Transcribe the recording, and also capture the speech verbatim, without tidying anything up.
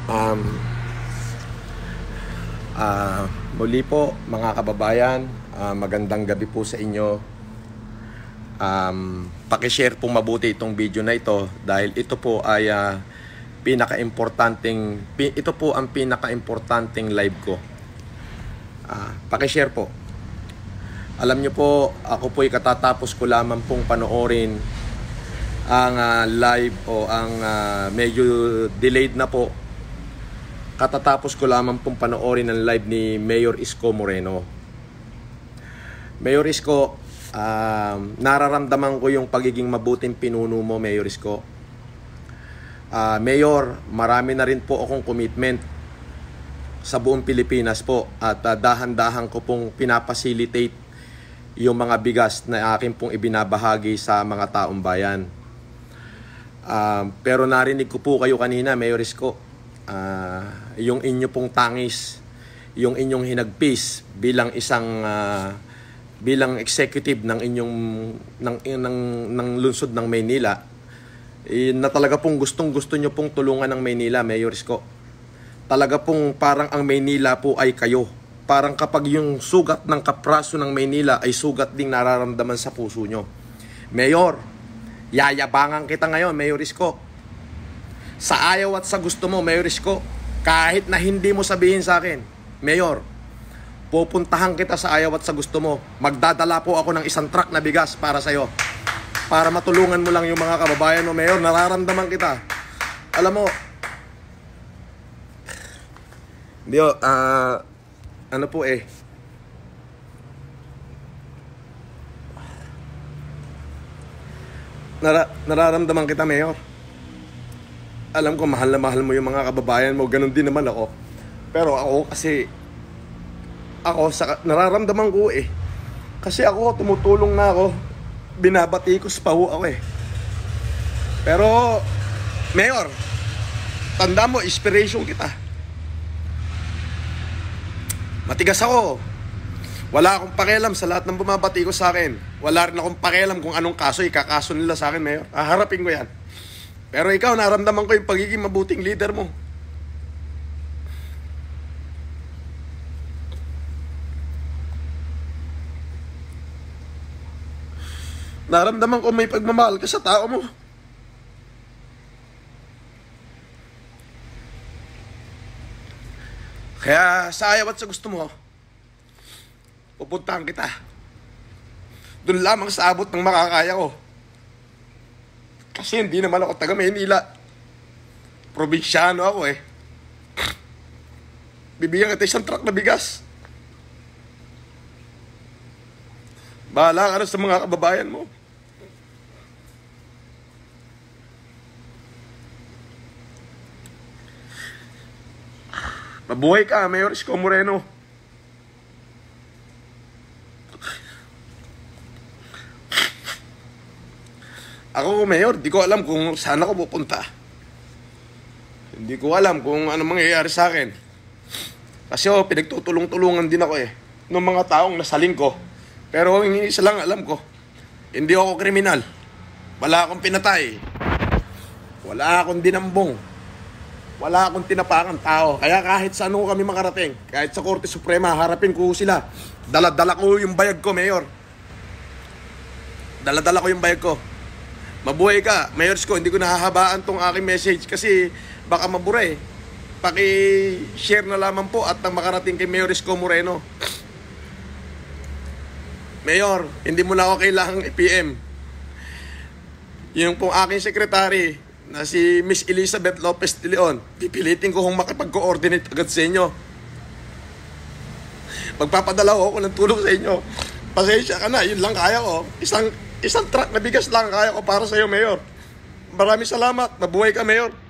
Um, uh, Muli po mga kababayan, uh, magandang gabi po sa inyo. Um, Paki-share po mabuti itong video na ito dahil ito po ay uh, pinaka-importanting, pi, ito po ang pinaka-importanting live ko. Uh, Paki-share po. Alam nyo po, ako po ay katatapos ko lamang pong panoorin ang uh, live o ang uh, medyo delayed na po. Katatapos ko lamang pong panoorin ang live ni Mayor Isko Moreno. Mayor Isko, uh, nararamdaman ko yung pagiging mabuting pinuno mo, Mayor Isko. Uh, Mayor, marami na rin po akong commitment sa buong Pilipinas po at uh, dahan-dahan ko pong pinapacilitate yung mga bigas na akin pong ibinabahagi sa mga taong bayan. Uh, pero narinig ko po kayo kanina, Mayor Isko, uh, yung inyo pong tangis, yung inyong hinagpis bilang isang uh, bilang executive ng inyong ng ng, ng lungsod ng Maynila, eh, na talaga pong gustong-gusto nyo pong tulungan ng Maynila, Mayor Isko. Talaga pong parang ang Maynila po ay kayo. Parang kapag yung sugat ng kapraso ng Maynila ay sugat ding nararamdaman sa puso nyo. Mayor, yayabangan kita ngayon, Mayor Isko. Sa ayaw at sa gusto mo, Mayor Isko, kahit na hindi mo sabihin sa akin, Mayor, pupuntahan kita sa ayaw at sa gusto mo. Magdadala po ako ng isang truck na bigas para sa'yo. Para matulungan mo lang yung mga kababayan mo, Mayor. Nararamdaman kita. Alam mo, hindi o, ah... Uh, ano po eh, Nara, nararamdaman kita, Mayor. Alam ko mahal na mahal mo yung mga kababayan mo. Ganon din naman ako. Pero ako kasi Ako sa, nararamdaman ko eh, kasi ako tumutulong na ako, binabatikos pa ho ako eh. Pero Mayor, tanda mo, inspiration kita. Matigas ako. Wala akong pakialam sa lahat ng bumabati ko sa akin. Wala rin akong pakialam kung anong kaso ikakaso nila sa akin, Mayor. Haharapin ko yan. Pero ikaw, naramdaman ko yung pagiging mabuting leader mo. Naramdaman ko may pagmamahal ka sa tao mo. Kaya sa ayaw at sa gusto mo, pupuntahan kita. Doon lamang sa abot ng makakaya ko. Kasi hindi naman ako taga Maynila. Probinsyano ako eh. Bibigyan kita isang truck na bigas. Bahala ka na sa mga kababayan mo. Mabuhay ka, Mayor Isko Moreno. Ako, Mayor, di ko alam kung saan ako pupunta. Hindi ko alam kung ano mangyayari sa akin. Kasi oh, pinagtutulong-tulungan din ako eh ng mga taong nasaling ko. Pero yung isa lang alam ko, hindi ako kriminal. Wala akong pinatay. Wala akong dinambong. Wala akong tinapakan tao. Kaya kahit saan ko kami makarating, kahit sa Korte Suprema, harapin ko sila. Dala-dala ko yung bayag ko, Mayor. Dala-dala ko yung bayag ko. Mabuhay ka, Mayor Isko. Hindi ko nahahabaan tong aking message kasi baka mabura eh. Paki-share na lamang po at makarating kay Mayor Isko Moreno. Mayor, hindi mo na ako kailangang i-P M. Yung pong aking secretary na si Miss Elizabeth Lopez de Leon, pipilitin ko kung makipag-coordinate agad sa inyo. Magpapadala ako ng tulong sa inyo. Pasensya ka na, yun lang kaya ko. Isang, isang truck na bigas lang kaya ko para sa iyo, Mayor. Maraming salamat. Mabuhay ka, Mayor.